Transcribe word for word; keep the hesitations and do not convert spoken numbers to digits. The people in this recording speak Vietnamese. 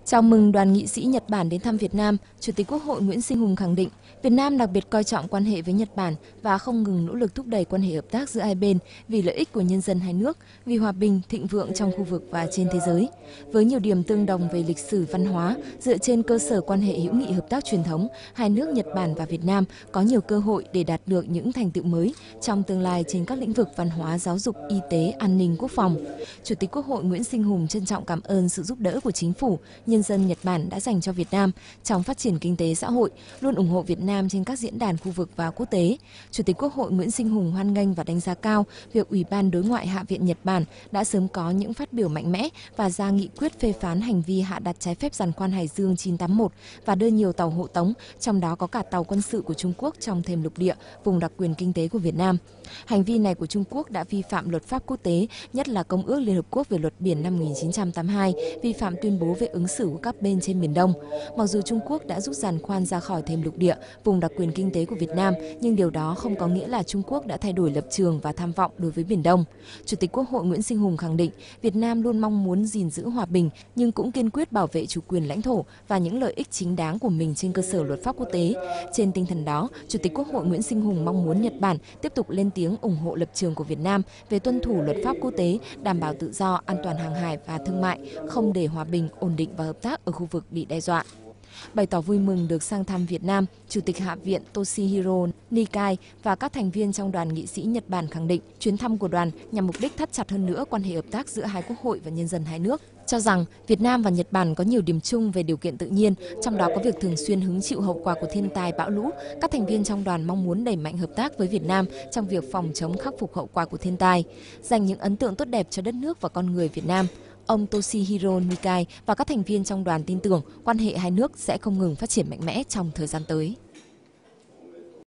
Chào mừng đoàn nghị sĩ Nhật Bản đến thăm Việt Nam, Chủ tịch Quốc hội Nguyễn Sinh Hùng khẳng định Việt Nam đặc biệt coi trọng quan hệ với Nhật Bản và không ngừng nỗ lực thúc đẩy quan hệ hợp tác giữa hai bên vì lợi ích của nhân dân hai nước, vì hòa bình, thịnh vượng trong khu vực và trên thế giới. Với nhiều điểm tương đồng về lịch sử văn hóa, dựa trên cơ sở quan hệ hữu nghị hợp tác truyền thống, hai nước Nhật Bản và Việt Nam có nhiều cơ hội để đạt được những thành tựu mới trong tương lai trên các lĩnh vực văn hóa, giáo dục, y tế, an ninh, quốc phòng. Chủ tịch Quốc hội Nguyễn Sinh Hùng trân trọng cảm ơn sự giúp đỡ của chính phủ, nhân dân Nhật Bản đã dành cho Việt Nam trong phát triển kinh tế xã hội, luôn ủng hộ Việt Nam trên các diễn đàn khu vực và quốc tế. Chủ tịch Quốc hội Nguyễn Sinh Hùng hoan nghênh và đánh giá cao việc Ủy ban Đối ngoại Hạ viện Nhật Bản đã sớm có những phát biểu mạnh mẽ và ra nghị quyết phê phán hành vi hạ đặt trái phép giàn khoan Hải Dương chín tám mốt và đưa nhiều tàu hộ tống, trong đó có cả tàu quân sự của Trung Quốc trong thềm lục địa, vùng đặc quyền kinh tế của Việt Nam. Hành vi này của Trung Quốc đã vi phạm luật pháp quốc tế, nhất là Công ước Liên Hợp Quốc về luật biển năm một nghìn chín trăm tám mươi hai, vi phạm tuyên bố về ứng xử của các bên trên Biển Đông. Mặc dù Trung Quốc đã rút giàn khoan ra khỏi thềm lục địa, vùng đặc quyền kinh tế của Việt Nam, nhưng điều đó không có nghĩa là Trung Quốc đã thay đổi lập trường và tham vọng đối với Biển Đông. Chủ tịch Quốc hội Nguyễn Sinh Hùng khẳng định Việt Nam luôn mong muốn gìn giữ hòa bình, nhưng cũng kiên quyết bảo vệ chủ quyền lãnh thổ và những lợi ích chính đáng của mình trên cơ sở luật pháp quốc tế. Trên tinh thần đó, Chủ tịch Quốc hội Nguyễn Sinh Hùng mong muốn Nhật Bản tiếp tục lên tiếng ủng hộ lập trường của Việt Nam về tuân thủ luật pháp quốc tế, đảm bảo tự do, an toàn hàng hải và thương mại, không để hòa bình, ổn định và hợp tác ở khu vực bị đe dọa. Bày tỏ vui mừng được sang thăm Việt Nam, Chủ tịch Hạ viện Toshihiro Nikai và các thành viên trong đoàn nghị sĩ Nhật Bản khẳng định chuyến thăm của đoàn nhằm mục đích thắt chặt hơn nữa quan hệ hợp tác giữa hai quốc hội và nhân dân hai nước. Cho rằng Việt Nam và Nhật Bản có nhiều điểm chung về điều kiện tự nhiên, trong đó có việc thường xuyên hứng chịu hậu quả của thiên tai bão lũ. Các thành viên trong đoàn mong muốn đẩy mạnh hợp tác với Việt Nam trong việc phòng chống khắc phục hậu quả của thiên tai, dành những ấn tượng tốt đẹp cho đất nước và con người Việt Nam. Ông Toshihiro Nikai và các thành viên trong đoàn tin tưởng quan hệ hai nước sẽ không ngừng phát triển mạnh mẽ trong thời gian tới.